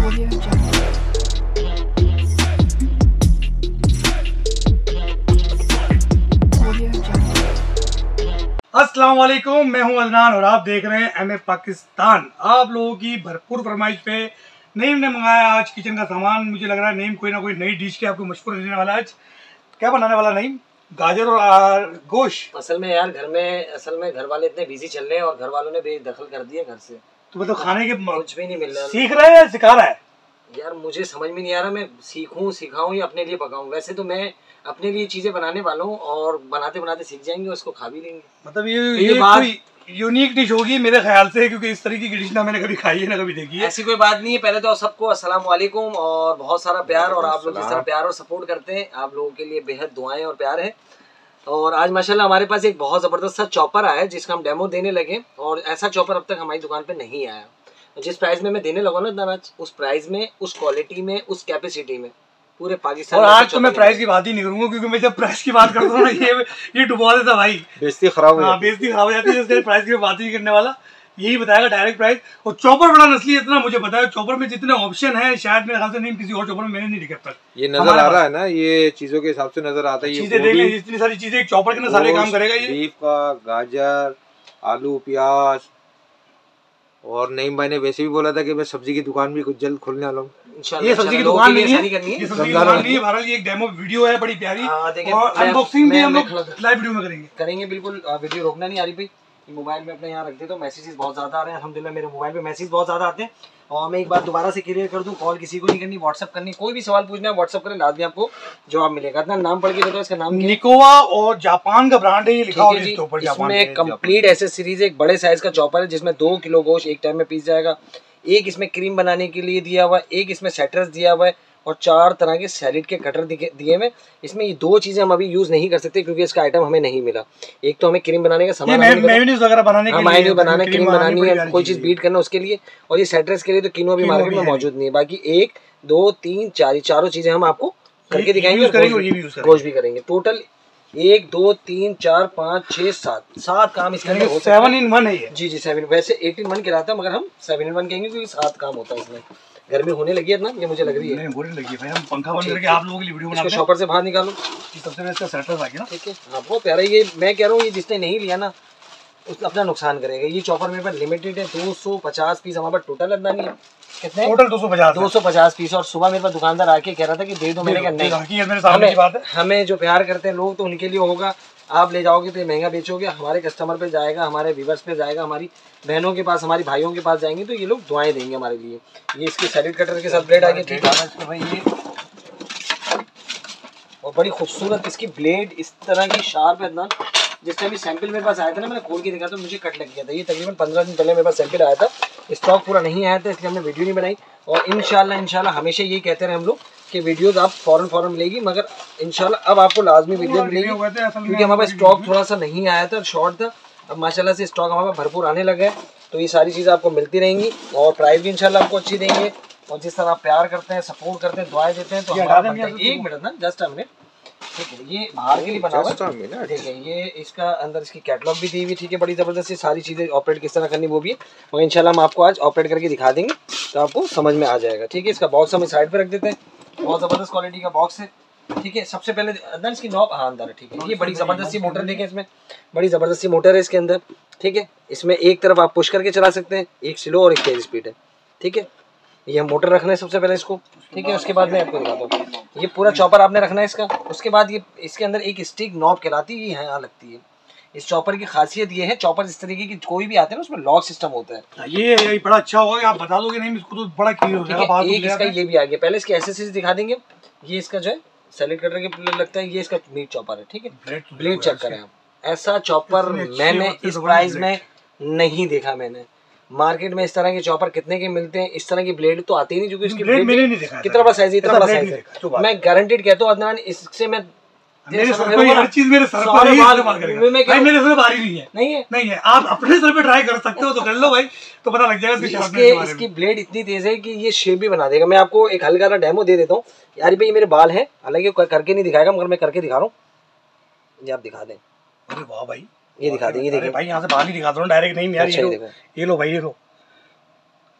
अस्सलाम वालेकुम, मैं हूं अदनान और आप देख रहे हैं एमए पाकिस्तान। आप लोगों की भरपूर फरमाइश पे नईम ने मंगाया आज किचन का सामान। मुझे लग रहा है नईम कोई ना कोई नई डिश के आपको मशहूर देने वाला है। आज क्या बनाने वाला नईम? गाजर और गोश्त। असल में यार घर वाले इतने बिजी चल रहे हैं और घर वालों ने बेदखल कर दिया घर से। तो मतलब खाने के कुछ भी नहीं मिल रहा। सीख रहा है या सिखा रहा है? यार मुझे समझ में नहीं आ रहा मैं सीखूं सिखाऊं या अपने लिए पकाऊं। वैसे तो मैं अपने लिए चीजें बनाने वाला हूँ और बनाते बनाते सीख जाएंगे, उसको खा भी लेंगे। मतलब ये कोई यूनिक डिश होगी मेरे ख्याल से, क्योंकि इस तरीके की डिश ना मैंने कभी खाई है ना कभी देखी है। ऐसी कोई बात नहीं है। पहले तो सबको अस्सलाम वालेकुम और बहुत सारा प्यार। और आप लोग जिस तरह प्यार और सपोर्ट करते हैं, आप लोगों के लिए बेहद दुआएं और प्यार है। और आज माशाल्लाह हमारे पास एक बहुत ज़बरदस्त सा चॉपर आया है जिसका हम डेमो देने लगे। और ऐसा चॉपर अब तक हमारी दुकान पे नहीं आया। जिस प्राइस में मैं देने लगा ना उस प्राइस में, उस क्वालिटी में, उस कैपेसिटी में पूरे पाकिस्तान। और आज तो मैं प्राइस की बात ही नहीं करूंगा, क्योंकि मैं जब प्राइस की बात करता हूँ ना ये डुबा देता भाई, बेइज्जती खराब हो जाती है। इसलिए प्राइस की बात ही नहीं करने वाला, यही बताएगा डायरेक्ट प्राइस। और चॉपर बड़ा नस्ली इतना मुझे पता है, चॉपर में जितने ऑप्शन है शायद मेरे ख्याल से नहीं किसी और चॉपर में मैंने नहीं दिखे तक। ये नजर आ रहा है ना, ये चीजों के हिसाब से नजर आता है। चीजें देख लें, इतनी सारी चीजें, एक चॉपर के ना सारे काम करेगा ये। बीफ का, गाजर, आलू, प्याज। और नईम भाई ने वैसे भी बोला था कि मैं सब्जी की दुकान भी कुछ जल्द खोलने वाला हूँ। ये सब्जी की दुकान नहीं है, ये सब्जी की दुकान नहीं है। बहरहाल ये एक डेमो वीडियो है बड़ी प्यारी, और अनबॉक्सिंग भी हम लोग लाइव वीडियो में करेंगे। बिल्कुल वीडियो रोकना नहीं आ रही भाई। मोबाइल में अपने यहाँ रख दे तो मैसेजेस बहुत ज़्यादा आ रहे हैं। अल्हम्दुलिल्लाह मेरे मोबाइल पे मैसेज बहुत ज़्यादा आते हैं। और मैं एक बार दोबारा से क्लियर कर दूं, कॉल किसी को नहीं करनी, व्हाट्सअप करनी। कोई भी सवाल पूछना है व्हाट्सअप करें, लाजमी आपको जवाब मिलेगा। इतना नाम पढ़ के बताओ, इसका नाम निकोवा और जापान का ब्रांड है ये, लिखा हुआ है इसके ऊपर। इसमें कंप्लीट एसेसरीज, एक बड़े साइज का चॉपर है जिसमें 2 किलो गोश्त एक टाइम में पीस जाएगा। एक इसमें क्रीम बनाने के लिए दिया हुआ है, एक इसमें सेटर्स दिया हुआ है और 4 तरह के सैलेड के कटर दिए हुए। इसमें ये 2 चीजें हम अभी यूज नहीं कर सकते क्योंकि इसका आइटम हमें नहीं मिला। एक तो हमें क्रीम बनाने का सामान, मेयोनीज वगैरह बनाने के लिए, मायोनीज बनाना, क्रीम बनानी है, कोई चीज बीट करना उसके लिए। और ये सेटर्स के लिए तो किनो भी मार्केट में मौजूद नहीं है। बाकी 1 2 3 4 चारों चीजें हम आपको करके दिखाएंगे, गोश्त भी करेंगे। टोटल 1 2 3 4 5 6 7 काम इसके अंदर 7 in 1 है ये। जी 7। वैसे 8 in 1 कहलाता है, मगर हम 7 in 1 कहेंगे क्योंकि 7 काम होता है इसमें। गर्मी होने लगी है ना, ये मुझे लग रही है। नहीं होने लगी है भाई, हम पंखा बंद करके आप लोगों के लिए वीडियो बनाते हैं। इसको शॉपर से बाहर निकालो। सबसे पहले इसका सेटर्स आ गया ना, ठीक है। हाँ बहुत प्यारा। ये मैं कह रहा हूँ, ये जिसने नहीं लिया ना उसने अपना नुकसान करेगा। ये चॉपर मेरे पास लिमिटेड है, 250 पीस हमारे पास टोटल अंदर नहीं है। कितने? Total 250 piece. और सुबह मेरे पास दुकानदार आके कह रहा था कि दे दो। मैंने कहा हमें जो प्यार करते हैं लोग तो उनके लिए होगा। आप ले जाओगे तो ये महंगा बेचोगे, हमारे कस्टमर पे जाएगा, हमारे व्यूवर्स पे जाएगा, हमारी बहनों के पास, हमारी भाइयों के पास जाएंगे तो ये लोग दुआएं देंगे हमारे लिए। ये इसके सैलेड कटर के साथ ब्लेड आ गया, ठीक है भाई। ये और बड़ी खूबसूरत इसकी ब्लेड इस तरह की शार्प है ना। जिस टाइम सैंपल मेरे पास आया था ना, मैंने खोल के देखा तो मुझे कट लग गया था। ये तकरीबन 15 दिन पहले मेरे पास सैंपल आया था, स्टॉक पूरा नहीं आया था, इसलिए हमने वीडियो नहीं बनाई। और इंशाल्लाह हमेशा ये कहते रहे हम लोग कि वीडियोस आप फौरन मिलेगी, मगर इंशाल्लाह अब आपको लाजमी वीडियो मिलेगी क्योंकि हमारे पास स्टॉक थोड़ा सा नहीं आया था, शॉर्ट था। अब माशाल्लाह से स्टॉक हमारे पास भरपूर आने लगा है, तो ये सारी चीज़ें आपको मिलती रहेंगी और प्राइस भी इंशाल्लाह आपको अच्छी देंगे। और जिस तरह आप प्यार करते हैं, सपोर्ट करते हैं, दुआएं देते हैं, तो एक मिनट ना, जस्ट अ मिनट, ठीक है। ये बाहर के लिए बना हुआ है, ठीक है। ये इसका अंदर इसकी कैटलॉग भी दी हुई, ठीक है। बड़ी ज़बरदस्त सारी चीज़ें ऑपरेट किस तरह करनी वो भी है, और इंशाल्लाह हम आपको आज ऑपरेट करके दिखा देंगे तो आपको समझ में आ जाएगा, ठीक है। इसका बॉक्स हम साइड पे रख देते हैं, बहुत ज़बरदस्त क्वालिटी का बॉक्स है, ठीक है। सबसे पहले अंदर इसकी नॉब, हाँ अंदर है, ठीक है। ये बड़ी ज़बरदस्ती मोटर देखें, इसमें बड़ी ज़बरदस्ती मोटर है इसके अंदर, ठीक है। इसमें एक तरफ आप पुश करके चला सकते हैं, एक स्लो और एक तेज स्पीड है, ठीक है। ये हम मोटर रखना है सबसे पहले इसको, ठीक है। उसके बाद मैं आपको दिखाता हूँ, ये पूरा चॉपर आपने रखना है इसका। उसके बाद ये इसके अंदर एक स्टिक नॉब कहलाती है, ये यहाँ लगती है। इस चॉपर की खासियत ये है, चॉपर इस तरीके की कोई भी आते हैं ना उसमें लॉक सिस्टम होता है। ये बड़ा अच्छा होगा, आप बता दोगे नहीं इसको तो बड़ा क्लियर हो जाएगा। एक इसका ये भी आ गया, पहले इसके एसेसरीज दिखा देंगे। ये इसका जो है सैलेड कटर के लगता है, ये इसका मीट चॉपर है, ठीक है। ब्लेड चेक करें आप, ऐसा चॉपर मैंने इस प्राइस में नहीं देखा। मैंने मार्केट में इस तरह के चॉपर कितने के मिलते हैं, इस तरह की ब्लेड तो आती ही नहीं, क्योंकि इसकी ब्लेड कितना बड़ा साइज है, इतना बड़ा साइज है। मैं गारंटेड कहता हूँ अदनान, इससे मैं मेरे सर पे हर चीज मेरे सर पर भाई, मेरे सर भारी नहीं है। आप अपने सर पे ट्राई कर सकते हो तो कर लो भाई, तो पता लग जाएगा। इसकी ब्लेड इतनी तेज है कि ये शेप भी बना देगा। मैं आपको एक हल्का सा डेमो दे देता हूँ यार भाई। ये मेरे बाल हैं, हालांकि करके नहीं दिखाएगा, मगर मैं करके दिखा रहा हूँ, ये आप दिखा दें। अरे वाह भाई, ये दिखा दें, ये देखिए भाई, यहाँ से बाल ही दिखा दो डायरेक्ट नहीं यार। ये लो भाई, ये लो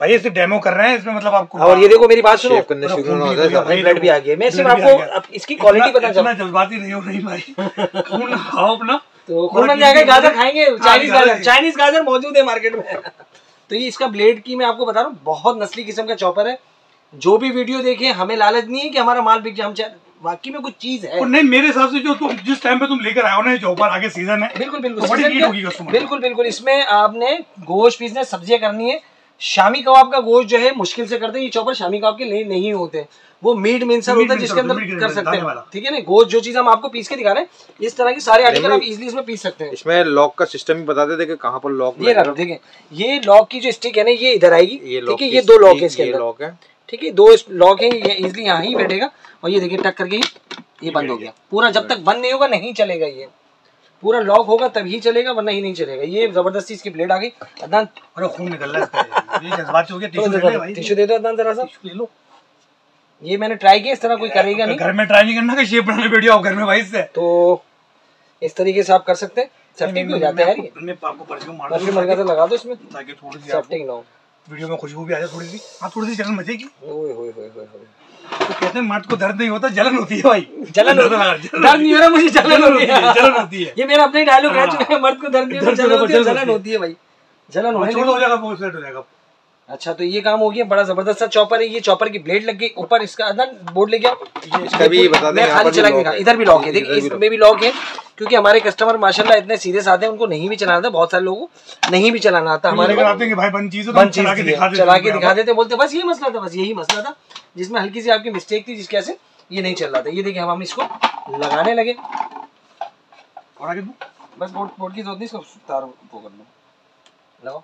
भाई इसे डेमो कर रहे हैं इसमें, मतलब आपको। और ये देखो मेरी बात सुनो, ब्लड भी आ गया। मैं सिर्फ आपको इसकी क्वालिटी बता इतना जज्बाती नहीं हो रही भाई, खून खाओ अपना। तो खून बन जाएगा, गाजर खाएंगे, चाइनीज गाजर मौजूद है मार्केट में। तो ये इसका ब्लेड की मैं आपको बता रहा हूँ, बहुत नस्ली किस्म का चॉपर है। जो भी वीडियो देखे, हमें लालच नहीं है कि हमारा माल बिक जाए, हम बाकी में कुछ चीज है। नहीं, मेरे हिसाब से जो तुम जिस टाइम पे तुम लेकर आए हो ना चॉपर, आगे सीजन है, बिल्कुल बिल्कुल बिल्कुल। इसमें आपने गोश्त पीसना, सब्जियां करनी है। शामी कबाब का गोश्त जो है मुश्किल से करते हैं, ये चॉपर शामी कबाब के लिए नहीं होते, वो मीट मिक्सर होता है जिसके अंदर कर सकते हैं, ठीक है ना। गोश्त जो चीज हम आपको पीस के दिखा रहे हैं, इस तरह की सारे आर्टिकल आप इजीली इसमें पीस सकते हैं। इसमें लॉक का सिस्टम भी बता देते कि कहां पर लॉक। ये रख देखिए, ये लॉक की जो स्टिक है ना, ये इधर आएगी, ठीक है। ये 2 लॉक है इसके अंदर, लॉक है, ठीक है। 2 लॉक है, ये इजीली यहाँ ही बैठेगा। और ये देखिए टक करके ये बंद हो गया पूरा। जब तक बंद नहीं होगा नहीं चलेगा, ये पूरा लॉक होगा तभी चलेगा, वरना ही नहीं चलेगा। ये जबरदस्ती इसकी ब्लेड आ गई। अदनान, अरे खून निकल रहा है, ये जज्बात हो गया। टिश्यू दे दो अदनान जरा सा, ले लो। ये मैंने ट्राई किया, इस तरह कोई करेगा नहीं। घर में ट्राई नहीं करना कि शेप बनाने वीडियो आप घर में भाई से। तो इस तरीके से आप कर सकते हैं। सेफ्टी भी हो जाता है, मैं आपको परफ्यूम मार के लगा दो इसमें, ताकि थोड़ी सी सेफ्टी ना हो, वीडियो में खुशबू भी आ जाए थोड़ी सी। हाँ, थोड़ी सी जलन मचेगी। ओए होए होए होए। तो कहते हैं मर्द को दर्द नहीं होता, जलन होती है भाई। जलन दर्द नहीं हो रहा, मुझे जलन होती है, जलन होती है। ये मेरा अपना ही डायलॉग रह चुका है, मर्द को दर्द नहीं होता, जलन होती है भाई। जलन हो जाएगा, वो सेट हो जाएगा। अच्छा, तो ये काम हो गया। बड़ा जबरदस्त सा चॉपर है ये। चॉपर की ब्लेड लग गई ऊपर, इसका अदन बोर्ड ले गया। इसका भी बता दें, मैं खाली चला के दिखा। इधर भी लॉक है, देखिए इसमें भी लॉक है, क्योंकि हमारे कस्टमर माशाल्लाह इतने सीरियस आते हैं, उनको नहीं भी चलाना आता। बहुत सारे लोगों को नहीं भी चलाना आता, हमारे चला के दिखा देते, बोलते बस ये मसला था, बस यही मसला था जिसमें हल्की सी आपकी मिस्टेक थी, जिसकी वजह से ये नहीं चल रहा था। ये देखिए हम इसको लगाने लगे, और आगे बस बोर्ड की जरूरत नहीं, इसको तार वो कर लो, लगाओ।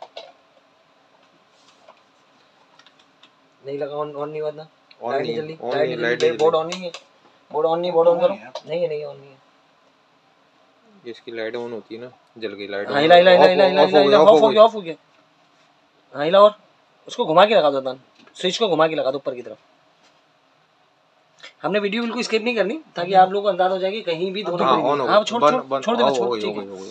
नहीं लगा, ऑन नहीं हुआ ना, लाइट नहीं जल्दी, बोर्ड ऑन नहीं है, बोर्ड ऑन नहीं, बोर्ड ऑन करो। नहीं है, ऑन नहीं है। इसकी लाइट ऑन होती है ना, जल गई लाइट। हां, हिला ऑफ हो गया। हां, हिला, और उसको घुमा के लगा दो दान, स्विच को घुमा के लगा दो ऊपर की तरफ। हमने वीडियो बिल्कुल स्किप नहीं करनी, ताकि आप लोगों को अंदाजा हो जाए कि कहीं भी दोनों। हां, छोड़ दे,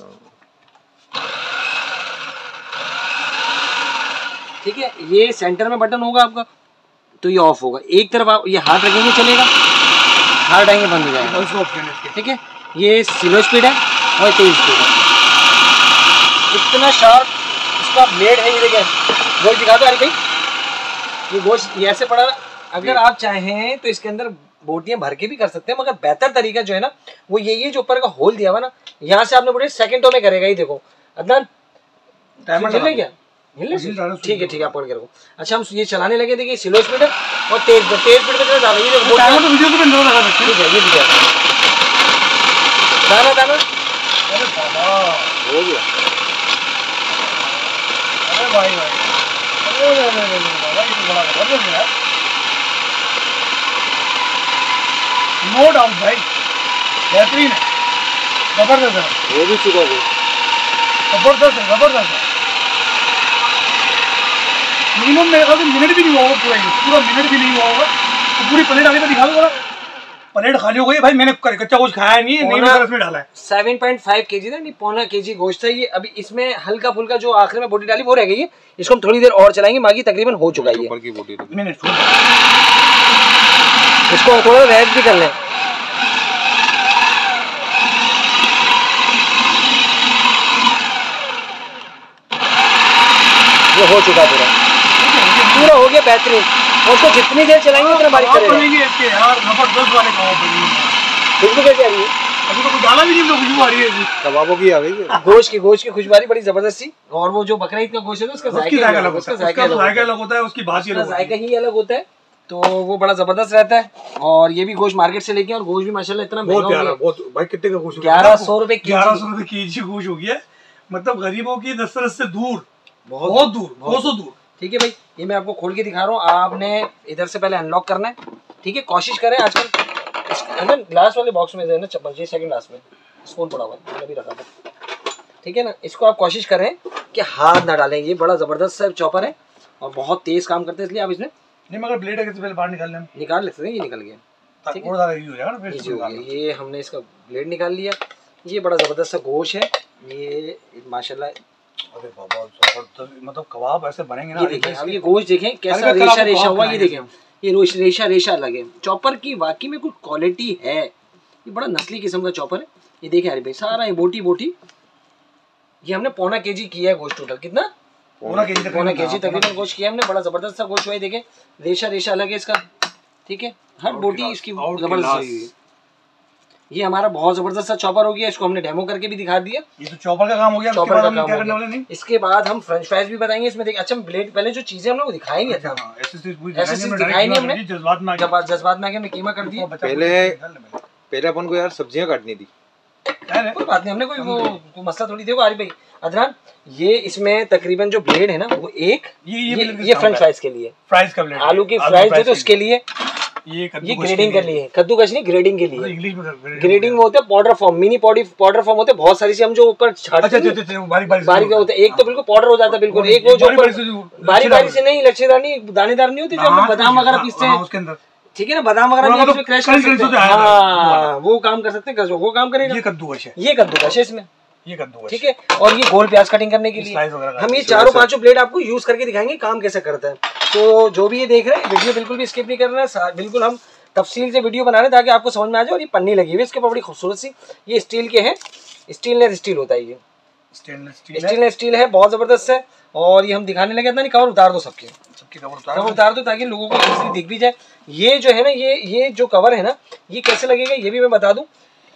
ठीक है। ये सेंटर में बटन होगा आपका, तो ये ऑफ होगा। एक तरफ आप ये हाथ रखेंगे चलेगा, हाथ हटाएंगे बंद हो जाएगा, ठीक है। ये स्लो स्पीड है और तेज स्पीड है। इतना शार्प इसका ब्लेड है, ये देखिए। गोश्त दिखा दो, अरे भाई ये गोश्त ये ऐसे पड़ा। अगर आप चाहें तो इसके अंदर बोटियां भर के भी कर सकते हैं, मगर बेहतर तरीका जो है ना, वो यही है, जो ऊपर का होल दिया हुआ ना, यहाँ से आपने बोटे सेकंडों में करेगा। ये देखो अदनान, टाइमर क्या ठीक है, आप पकड़ के रखो। अच्छा, हम ये चलाने लगे, देखिए स्लो स्पीड है और तेज स्पीड में डाला। ये देखो ठीक है, ये दिखा दाना दाना हो गया। अरे भाई नो डाउट भाई, बेहतरीन है, जबरदस्त है। वो भी चुका है, जबरदस्त है। मिनिमम मेरे ख्याल से मिनट भी नहीं हुआ पूरा मिनट भी नहीं हुआ होगा। तो पूरी प्लेट आगे तो दिखा दो, प्लेट खाली हो गई भाई। मैंने कच्चा गोश्त खाया नहीं है, नहीं इसमें डाला है। 7.5 kg था, नहीं 0.5 kg गोश्त था ये। अभी इसमें हल्का फुल्का जो आखिर में बोटी डाली वो रह गई है, इसको हम थोड़ी देर और चलाएंगे, बाकी तकरीबन हो चुका है। इसको थोड़ा रेस्ट भी कर लें। ये हो चुका पूरा हो गया, बेहतरीन। उसको जितनी देर चलाएंगे उतना बारीक करेगा। खुशबू कैसे आ रही है? अभी तो कुछ डाला भी नहीं, तो खुशबू आ रही है। कबाबों की आ गई है, गोश्त की खुशबू आ रही बड़ी जबरदस्ती। और वो जो बकरा ईद का गोश्त है, उसका जायका अलग होता है, उसकी भाषा ही अलग होता है, तो वो बड़ा जबरदस्त रहता है। और ये भी गोश्त मार्केट से लेके, और गोश्त भी माशाल्लाह इतना महंगा हो गया भाई। कितने का गोश्त? 1100 रुपए केजी गोश्त हो गया। मतलब गरीबों की दस्तरस से दूर, बहुत दूर, 200 दूर। ठीक है भाई, ये मैं आपको खोल के दिखा रहा हूँ। आपने इधर से पहले अनलॉक करना है, ठीक है। कोशिश करें, आजकल ग्लास वाले बॉक्स में है ना चप्पल, ये सेकंड ग्लास में स्पून पड़ा हुआ है, मैंने भी रखा था, ठीक है ना। इसको आप कोशिश करें कि हाथ ना डालें। ये बड़ा जबरदस्त सा चॉपर है और बहुत तेज काम करते हैं, इसलिए आप इसमें नहीं, मगर ब्लेड है, पहले बाहर निकाल लेते हैं। ये निकल गया, ठीक है। ये हमने इसका ब्लेड निकाल लिया। ये बड़ा जबरदस्त सा गोश्त है, ये माशाल्लाह अरे बाबा जबरदस्त, मतलब कबाब ऐसे बनेंगे ना। ये देखें अब ये गोश्त देखें कैसा रेशा रेशा हुआ, ये देखें ये रेशा रेशा लगे। चॉपर की वाकई में कुछ क्वालिटी है, ये बड़ा नस्ली किस्म का चॉपर है। ये देखें अरे भाई सारा ये बोटी बोटी, ये हमने पौना केजी किया है गोश्त टोटल। कितना? पौना केजी तकरीबन गोश्त किया हमने। बड़ा जबरदस्त सा गोश्त हुआ है, देखें रेशा रेशा अलग है इसका, ठीक है, हर बोटी इसकी जबरदस्त। ये हमारा बहुत जबरदस्त सा चॉपर हो गया, इसको हमने डेमो करके भी दिखा दिया। ये तो चॉपर का काम हो गया। चॉपर का काम हो गया। इसके बाद हम फ्रेंच फ्राइज भी बताएंगे इसमें। देखिए अच्छा ब्लेड पहले जो चीजें हम लोग दिखाएंगे, ऐसे दिखाएंगे हमने, जज्बात में आके हमने कीमा कर दिया। पहले अपन को यार सब्जियां काटनी थी, कोई बात नहीं, हमने कोई मसला थोड़ी। देखो आरिफ भाई अदनान, ये इसमें तकरीबन जो ब्लेड है ना वो एक ये फ्रेंच फ्राइज के लिए, फ्राइज का ब्लेड, आलू की फ्राइज है तो उसके लिए ये ग्रेडिंग कर लिए, कद्दूकस नहीं ग्रेडिंग के लिए। इंग्लिश में ग्रेडिंग होता है powder form, mini powder form होते हैं बहुत सारी सी, हम जो ऊपर बारीक होते हैं। एक तो बिल्कुल पाउडर हो जाता है बिल्कुल, एक वो जो बारीक बारीक से नहीं लच्छेदार नहीं दानेदार नहीं होती, जो हम बादाम वगैरह पीसते हैं उसके अंदर, ठीक है ना, बादाम वगैरह नहीं क्रैश कर सकते हैं, हाँ वो काम कर सकते हैं, वो काम करेगा। ये कद्दूकस है इसमें, ये कद्दू, ठीक है। और ये गोल प्याज कटिंग करने के लिए हम ये चारों पांचों ब्लेड आपको यूज करके दिखाएंगे काम कैसे करता है। तो जो भी ये देख रहे हैं वीडियो बिल्कुल भी स्किप नहीं कर रहे हैं, बिल्कुल हम तफसील से वीडियो बना रहे हैं ताकि आपको समझ में आ जाए। और ये पन्नी लगी हुई है इसके ऊपर बड़ी खूबसूरत सी, ये स्टील के हैं, स्टेनलेस स्टील होता है, ये स्टेनलेस स्टील है, बहुत जबरदस्त है। और ये हम दिखाने लगे था, नहीं कवर उतार दो सबके कवर उतार दो ताकि लोगों को इजीली दिख भी जाए। ये जो है ना ये जो कवर है ना ये कैसे लगेगा ये भी मैं बता दूं।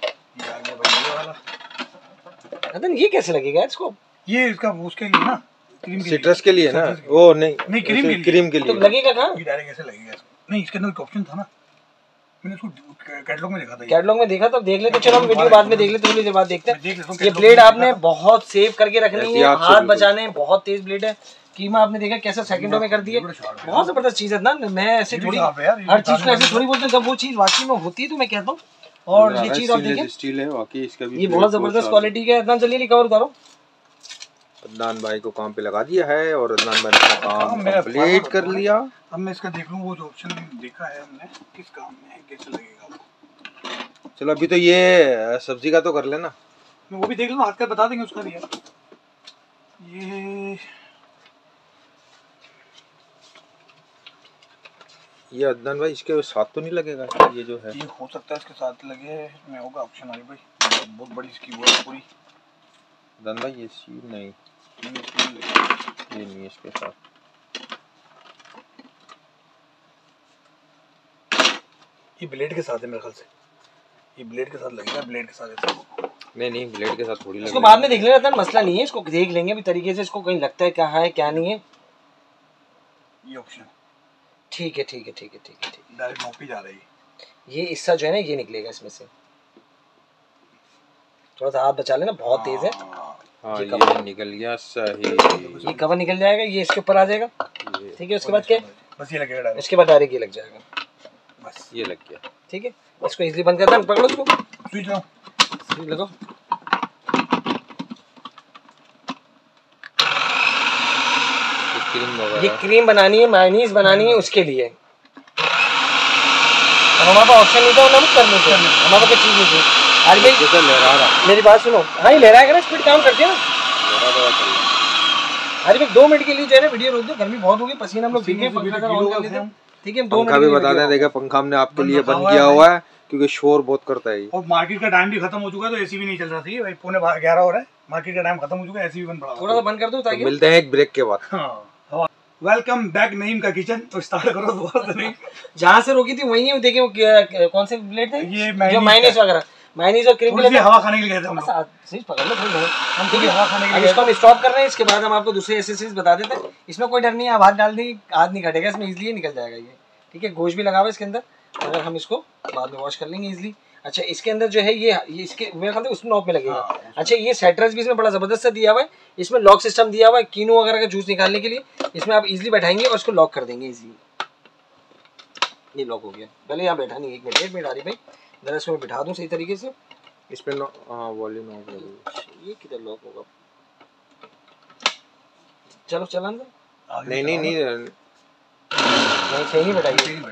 ये कैसे लगेगा इसको, ये इसका उसके लिए ना सिट्रस के लिए ना, वो नहीं क्रीम के लिए तो लगेगा कहाँ, ये डायरेक्ट कैसे लगेगा इसको? नहीं इसके अंदर एक ऑप्शन था ना, मैंने इसको कैटलॉग में देखा था। कैटलॉग में देखा तो देख लेते, चलो हम वीडियो बाद में देख लेते, थोड़ी देर बाद देखते हैं। ये ब्लेड आपने बहुत सेव करके रखनी है, हाथ बचाने, बहुत तेज ब्लेड है। कीमा आपने देखा कैसा सेकंडों में कर दिए, बहुत जबरदस्त चीज है ना। मैं ऐसे थोड़ी हर चीज को ऐसे थोड़ी बोलता हूँ, जब वो चीज वाकई में होती है तो मैं कहता हूँ। और ये चीज आप देखिए स्टील है वाकई, इसका भी ये बहुत जबरदस्त क्वालिटी का है। अदनान चलिए कवर उतारो। अदनान भाई को काम पे लगा दिया है और अदनान भाई ने काम कंप्लीट कर लिया। अब मैं इसका देख लूं वो जो ऑप्शन देखा है हमने किस काम में है, कैसे लगेगा। चलो अभी तो ये सब्जी का तो कर लेना, मैं वो भी देख लूं, हाथ का बता देंगे उसका भी यार। ये अदनान भाई इसके साथ तो नहीं लगेगा, ये जो है ये हो सकता है इसके साथ लगे में होगा ऑप्शन वाली भाई, बहुत बड़ी इसकी वो है पूरी। अदनान भाई ये सील नहीं, ये नहीं इसके साथ, ये ब्लेड के साथ है मेरे ख्याल से, ये ब्लेड के साथ लगेगा, ब्लेड के साथ ऐसा नहीं ब्लेड के साथ थोड़ी लगेगा। इसको बाद में देख लेना, मसला नहीं है, इसको देख लेंगे अभी तरीके से, इसको कहीं लगता है क्या है क्या नहीं है। ये ऑप्शन ठीक है डायरेक्ट नोक पे जा रही है। ये हिस्सा जो है ना ये निकलेगा इसमें से, थोड़ा सा हाथ बचा लेना, बहुत तेज है। हाँ ये निकल गया सही, ये कवर निकल जाएगा, ये इसके ऊपर आ जाएगा, ठीक है। उसके बाद क्या, बस ये लगेगा, उसके बाद डायरेक्ट ये लग जाएगा, बस ये लग गया, ठीक है। इसको इजीली बंद करता है, पकड़ो इसको, स्विच लो, स्विच लगाओ। ये क्रीम बनानी है, मायोनीज बनानी है, उसके लिए हमारे पास ऑप्शन नहीं था, हम कर लेते हैं, हमारे पास चीज नहीं थी। अरे भाई जैसे लहरा रहा, मेरी बात सुनो, हाँ ये लहराएगा ना, स्पीड काम करती है ना। अरे भाई 2 मिनट के लिए जो है ना वीडियो रोक दो, गर्मी बहुत होगी, पसीना हम लोग भीगे, पंखा का ऑन कर लेते हैं, ठीक है। 2 मिनट भी बता दें, देखा पंखा हमने आपके लिए बंद किया हुआ है क्योंकि शोर बहुत करता है। और मार्केट का टाइम भी खत्म हो चुका है तो एसी भी नहीं चल रहा था भाई, 11:15 हो रहा है, मार्केट का टाइम खत्म हो चुका है, एसी भी बंद पड़ा, थोड़ा सा बंद कर दो ताकि मिलते हैं एक ब्रेक के बाद। हाँ वेलकम बैक नईम का किचन, तो स्टार्ट करो दोबारा से। जहाँ से रोकी थी वही है, देखिए कौन से प्लेट थे, ये मायोनीज वगैरह, मायोनीज और क्रीम के लिए हवा खाने के लिए गए थे हम लोग। सही पकड़ लो थोड़ी हम तो हवा खाने के लिए। इसको हम स्टॉप कर रहे हैं, इसके बाद हम आपको दूसरे एक्सेसरीज बता देते हैं। इसमें कोई डर नहीं है, आप हाथ डाल दी हाथ नहीं कटेगा, इसमें इजीली निकल जाएगा ये, ठीक है। गोश्त भी लगा हुआ है इसके अंदर, अगर हम इसको बाद में वॉश कर लेंगे इजीली। अच्छा इसके अंदर जो है ये इसके मेरे ख्याल से उस नॉब में लगेगा। अच्छा ये सेटर्स भी इसमें बड़ा जबरदस्त सा दिया हुआ है, इसमें लॉक सिस्टम दिया हुआ है, कीनो वगैरह का जूस निकालने के लिए इसमें आप इजीली बैठाएंगे और इसको लॉक कर देंगे इजीली। ये लॉक हो गया, पहले यहाँ बैठा नहीं, 1 मिनट आ रही भाई, जरा इसको मैं बिठा दूँ सही तरीके से। इस पे वॉल्यूम ऑफ लगेगा, ये किधर लॉक होगा, चलो चला नहीं सही नहीं बैठाइए,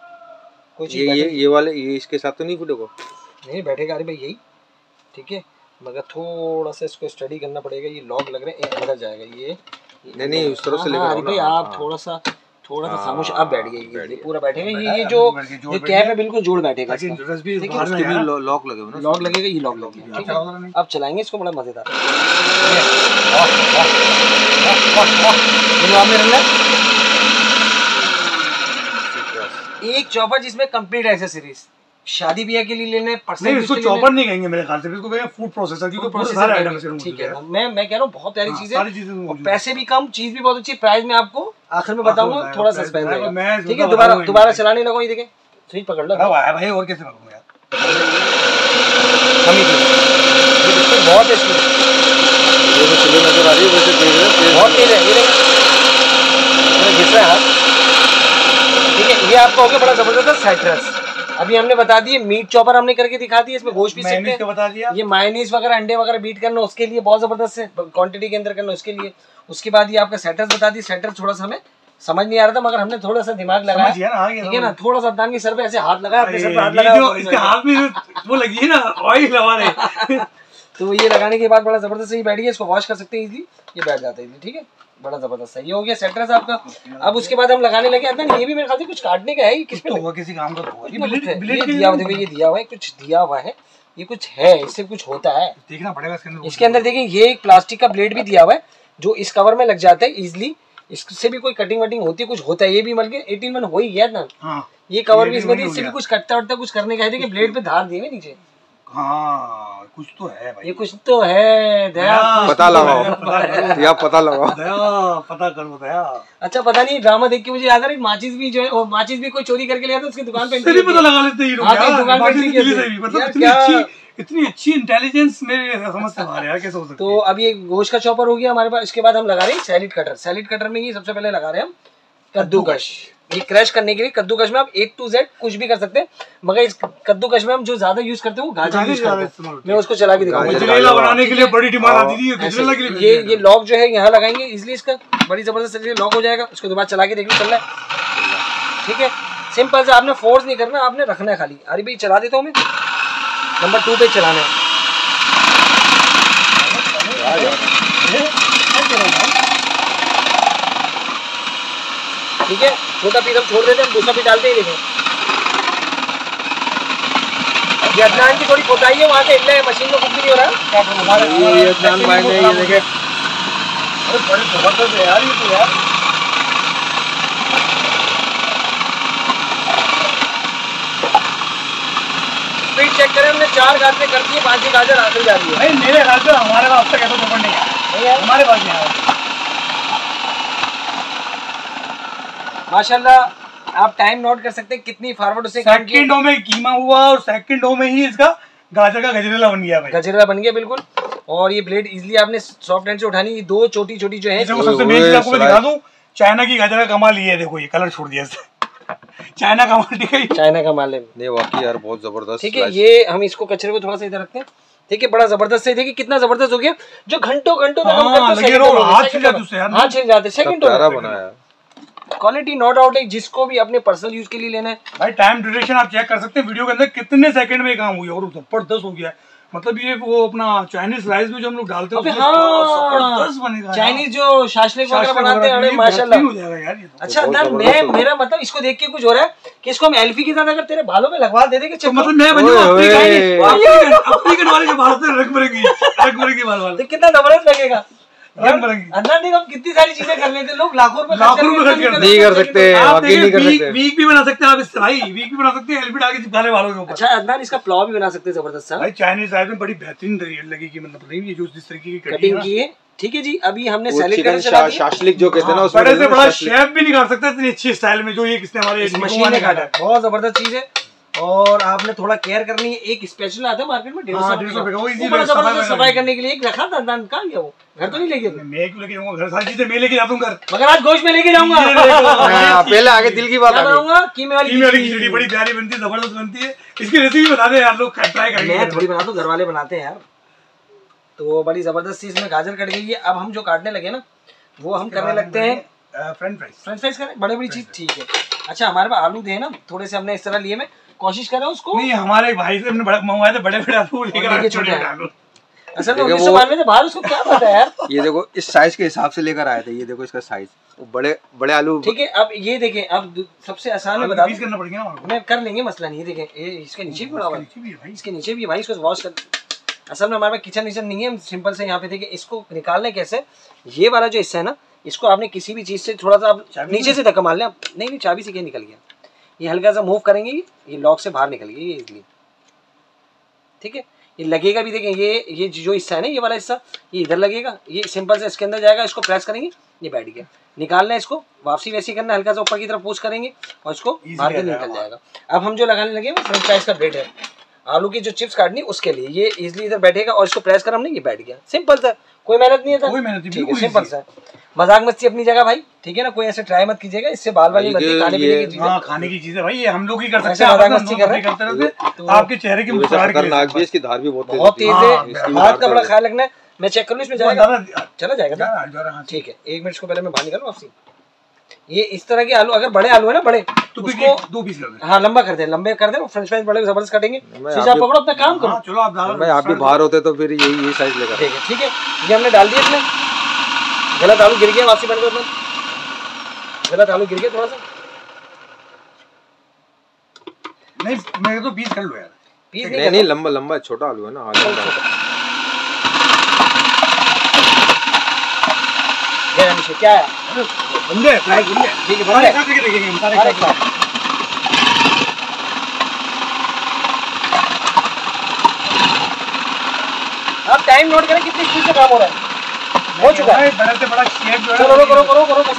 ये वाले ये इसके साथ तो नहीं फुटेगा, नहीं बैठेगा। अरे भाई यही ठीक है, मगर थोड़ा सा इसको स्टडी करना पड़ेगा। ये लॉक लग रहे हैं, अंदर जाएगा ये। नहीं उस तरह से लेकर भाई आप थोड़ा सा खामोश। अब बैठ गया, ये पूरा बैठेगा। ये जो कैप है बिल्कुल जोड़ बैठेगा। लॉक लगे ना, लॉक लगेगा, ये लॉक लगेगा। अब चलाएंगे इसको, बड़ा मजेदार। एक चॉपर जिसमें कंप्लीट एक्सेसरीज, शादी ब्याह के लिए लेने नहीं, इसको चॉपर नहीं कहेंगे मेरे ख्याल से, इसको कहेंगे फूड प्रोसेसर, क्योंकि बहुत सारे आइटम इसके अंदर। ठीक है, मैं कह रहा हूँ बहुत प्यारी चीज है, पैसे भी कम, चीज भी बहुत अच्छी। प्राइस में आपको आखिर में बताऊंगा, थोड़ा सस्पेंस रहेगा। ठीक है, दोबारा चलाने लगो। ये देखें, स्विच पकड़ लो भाई, और कैसे पकड़ूं यार, बहुत है इसमें, नजर आ रही है, वैसे देख रहे हैं बहुत तेज है। ये देखो घिस रहा है हाथ। ठीक है, ये आपका हो गया बड़ा जबरदस्त साइट्रस। अभी हमने बता दिए, मीट चॉपर हमने करके दिखा दिया, इसमें गोश्त भी सकते हैं, बता दिया। ये मायोनीज वगैरह, अंडे वगैरह बीट करना उसके लिए बहुत जबरदस्त है, क्वांटिटी के अंदर करना उसके लिए। उसके बाद ये आपका सेटर्स बता दी। सेटर थोड़ा सा हमें समझ नहीं आ रहा था, मगर हमने थोड़ा सा दिमाग लगाया, ठीक है ना, थोड़ा सा अदनान के सर पे ऐसे हाथ लगाया, अपने सर पे हाथ लगाया, इसके हाथ में वो लगी है ना ऑयल हमारे तो ये लगाने के बाद बड़ा जबरदस्त ये बैठ गया। इसको वॉश कर सकते हैं इजीली, ये बैठ जाता है इजीली। ठीक है, बड़ा जबरदस्त है। ये हो गया सेटर्स आपका। अब उसके बाद हम लगाने लगे अदनान, ये भी मेरे ख्याल से कुछ काटने का है, किस पे होगा, किसी काम का होगा। ये दिया हुआ, देखो ये दिया हुआ है, कुछ दिया हुआ है, ये कुछ है, इससे कुछ होता है, देखना पड़ेगा इसके अंदर। इसके अंदर देखिए, ये एक प्लास्टिक का ब्लेड भी दिया हुआ है जो इस कवर में लग जाता है इजिली। इससे भी कोई कटिंग वटिंग होती है, कुछ होता है। ये भी मतलब 18 हो ही गया ना। हाँ, ये कवर भी इसमें, इससे भी कुछ कटता वटता कुछ करने का है। देखिए ब्लेड पे धार दिए हुए नीचे। हाँ, कुछ तो है भाई, ये कुछ तो है। दया पता लगाओ, या पता लगाओ, पता करो दया। अच्छा, पता नहीं, ड्रामा देख के मुझे याद आ रहा है, माचिस भी जो है, वो माचिस भी कोई चोरी करके ले आता है उसकी दुकान पे, पता लगा लेते हैं ये लोग यार, दुकान पे। मतलब इतनी अच्छी इंटेलिजेंस मेरे समझ से बाहर यार, कैसे हो सकती है। तो अब ये गोश्त का चॉपर हो गया हमारे पास। इसके बाद हम लगा रहे हैं सैलेड कटर। सैलेड कटर में ये सबसे पहले लगा रहे हैं हम कद्दूकश। ये क्रश करने के लिए कद्दूकश में आप A to Z कुछ भी कर सकते हैं, मगर इस कद्दूकश में हम जो ज्यादा यूज करते हैं वो गाजर यूज करते हैं। मैं उसको चला के दिखाऊंगा। गजरेला बनाने के लिए बड़ी डिमांड आती थी गजरेला के लिए। ये लॉक जो है यहाँ लगाएंगे, इसलिए इसका बड़ी जबरदस्त तरीके से लॉक हो जाएगा। उसको दोबारा चला के देख लो, चल रहा है। ठीक है, सिंपल से, आपने फोर्स नहीं करना, आपने रखना है खाली। अरे भाई चला देता हूँ मैं, नंबर 2 पे चलाना है। ठीक है, छोटा पीस हम छोड़ देते हैं, दूसरा पीस डालते ही। देखें, ये अदनान की थोड़ी कोताही है, वहाँ से हिलना है, मशीन में कुछ भी नहीं हो रहा है। ये अदनान भाई ने ये देखे, अरे बड़े जबरदस्त है यार ये तो यार। स्पीड चेक करें, हमने 4 गाजर कर दिए, 5 गाजर आखिर जा रही है। भाई मेरे ख्याल से हमारे पास तक ऐसा चॉपर नहीं है, हमारे पास नहीं है माशाल्लाह। आप टाइम नोट कर सकते हैं कितनी फॉरवर्ड से सेकंडों में कीमा हुआ और सेकंडों में ही इसका गाजर का गजरेला बन गया भाई। गजरेला बन गया बिल्कुल। और ये ब्लेड इजीली आपने सॉफ्ट हैंड से उठानी। ये 2 छोटी छोटी जो है, सबसे मेन चीज आपको दिखा दूं, चाइना की गाजर का कमाल ये है, देखो ये कलर छोड़ दिया इससे चाइना का माल। ठीक है, चाइना का माल है, नहीं वाकई यार बहुत जबरदस्त। ठीक है, ये हम इसको कचरे को थोड़ा सा इधर रखते हैं। ठीक है, बड़ा जबरदस्त है। देखिए कितना जबरदस्त हो गया, जो घंटों घंटों तक हम करते हैं, हाथ छिल जाते, सेकंडों बनाया। क्वालिटी नो डाउट है, जिसको भी अपने पर्सनल यूज के लिए लेना है भाई। टाइम ड्यूरेशन आप चेक कर सकते हैं वीडियो के अंदर, कितने सेकंड में काम हुआ और जबरदस्त हो गया। मतलब ये वो अपना चाइनीज राइस में जो हम लोग डालते हैं, जबरदस्त बनेगा। चाइनीज जो शाशलिक वगैरह बनाते हैं, अरे माशाल्लाह हो जाएगा यार। अच्छा अदनान, मेरा मतलब इसको देख के कुछ हो रहा है कि इसको हम एल्फी के साथ अगर तेरे बालों में लगवा दे देंगे, तो मतलब मैं बन जाऊंगा अफ्रीकन वाले जो बाल होते हैं, रंग-बिरंगी बाल वाले, तो कितना जबरदस्त लगेगा। अदनान देख, हम कितनी सारी चीजें कर लेते हैं, लोग लाखों रुपए नहीं कर सकते, वीक भी बना सकते हैं आप इससे भाई, वीक भी बना सकते हैं, एलबी डाल के चिपकाने वालों के ऊपर। अच्छा अदनान, इसका प्लाव भी बना सकते हैं जबरदस्त भाई। चाइनीज राइस में बड़ी बेहतरीन लगेगी, मतलब ये जो जिस तरीके की कटिंग की है। ठीक है जी, अभी हमने सैलेड कटर चला दिया, शाशलिक जो कहते हैं ना, बड़े से बड़ा शेफ भी नहीं काट सकता इतनी अच्छी स्टाइल में जो ये किसने हमारे इस मशीन ने काटा है। बहुत जबरदस्त चीज है, और आपने थोड़ा केयर करनी है। एक स्पेशल आता है मार्केट में 150 रुपए, सफाई करने के लिए एक रखा था। अदनान कहाँ गया वो, घर तो नहीं लेके? मैं क्यों लेके जाऊंगा घर, सारी चीजें मैं लेके जाता हूँ घर, मगर आज गोश्त में लेके जाऊंगा। पहले आगे दिल की बात बनाऊंगा, कीमे वाली खिचड़ी बड़ी प्यारी बनती है, जबरदस्त बनती है। इसकी रेसिपी बता दे यार, लोग ट्राई करेंगे। मैं थोड़ी बना दूं, घर वाले बनाते हैं यार। तो बड़ी जबरदस्त चीज में गाजर कट गई है। अब हम जो काटने लगे ना, वो हम करने लगते हैं फ्रेंच फ्राइज करें, बड़ी बड़ी चीज। ठीक है, अच्छा हमारे पास आलू थे ना, थोड़े से हमने इस तरह लिए, मैं कोशिश कर रहा हूँ उसको। नहीं, हमारे भाई से हमने मंगवाए थे बड़े बड़े आलू, लेकर छोटे आलू। असल में 1992 से बाहर उसको क्या पता है यार। ये देखो इस साइज के हिसाब से लेकर आए थे, ये देखो इसका साइज, बड़े बड़े आलू। ठीक है, अब ये देखें, अब सबसे आसान में बता दूं, करना पड़ेगा ना, मैं कर लेंगे, मसला नहीं है। देखें ये इसके नीचे भी पड़ा हुआ है, इसके नीचे भी भाई, इसको वॉश कर। असल में हमारे पास किचन नहीं है, हम सिंपल से यहाँ पे देखिए इसको निकालने कैसे। ये वाला जो हिस्सा है ना, इसको आपने किसी भी चीज से थोड़ा सा नीचे से धक्का मार लें। नहीं चाबी से क्या निकल गया, ये हल्का सा मूव करेंगे, ये लॉक से बाहर निकल गया ये इजली। ठीक है, ये लगेगा भी, देखें ये जो हिस्सा है ना, ये वाला हिस्सा, ये इधर लगेगा, ये सिंपल से इसके अंदर जाएगा, इसको प्रेस करेंगे, ये बैठ गया। निकालना है इसको, वापसी वैसी करना, हल्का सा ऊपर की तरफ पुश करेंगे और इसको बाहर निकल जाएगा। अब हम जो लगाने लगे वो फ्रेंच फ्राइज का ब्रेड है, आलू की जो चिप्स काटनी उसके लिए, ये इजीली इधर बैठेगा और इसको प्रेस कर हमने, ये बैठ गया। सिंपल सा, कोई मेहनत नहीं है, कोई मेहनत नहीं, सिंपल सा। मजाक मस्ती अपनी जगह भाई, ठीक है ना, कोई ऐसे ट्राई मत कीजिएगा, इससे बाल वाली बनती, खाने पीने की चीजें, खाने की चीजें भाई ये हम लोग ही कर सकते हैं, मजाक मस्ती कर रहे हैं। आपके चेहरे की मुस्कुराहट, इसकी धार भी बहुत तेज है, हाथ का बड़ा ख्याल रखना है। मैं चेक कर लूं इसमें जाएगा, चला जाएगा। ठीक है, 1 मिनट इसको पहले मैं बाहर निकालूं वापसी। ये इस तरह के आलू, अगर बड़े आलू है ना, बड़े तो उसको 2 पीस कर दे। हाँ, लंबा कर दे, लंबे कर दे, फ्रेंच फ्राइज बड़े जबरदस्त काटेंगे। आप पकड़ो, अपना काम करो। चलो आप डालो, मैं आप भी बाहर होते तो फिर यही साइज लेकर। ठीक है, ये हमने डाल दिया इसमें। गलत आलू गिर गया, वापसी बंद कर दो, गलत आलू गिर गया थोड़ा सा। नहीं मेरे तो पीस कर लो यार, पीस नहीं लंबा लंबा छोटा आलू है ना, क्या है बंदे फ्राई करिए। ठीक है, बंदे देखेंगे हम सारे एक साथ। आप टाइम नोट करें कितनी स्पीड से काम हो रहा है। हो चुका है, बड़ा से बड़ा शेप जो है। करो,